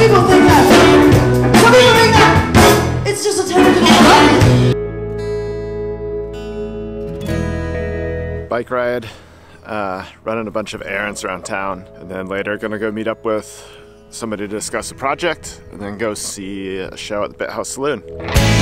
people think that. Some people think that it's just a technical hobby. Bike ride, running a bunch of errands around town, and then later gonna go meet up with somebody to discuss a project, and then go see a show at the Bit House Saloon.